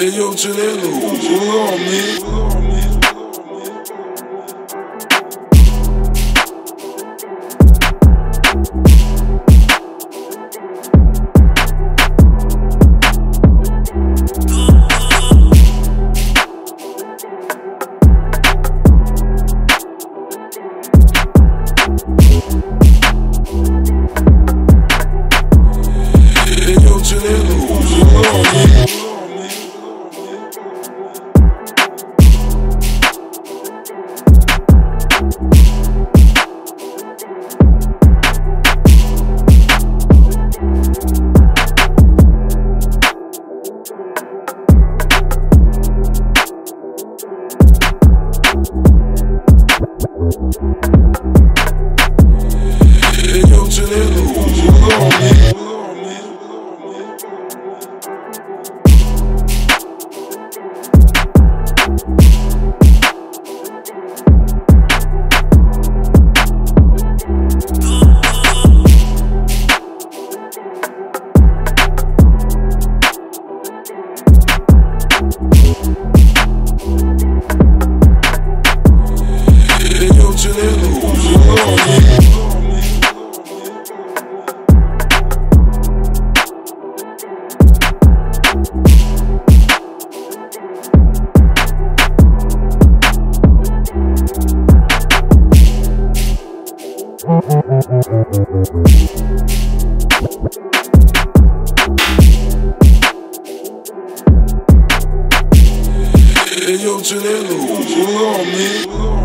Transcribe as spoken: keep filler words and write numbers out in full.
Hey yo, chill that loose. Hold on, man. Hey yo, chill that loose. Hold on, man. Hey yo, chill that loose. Hold on, man. Hey yo, chill that loose. Hold on, man. Hey yo, chill that loose. Hold on, man.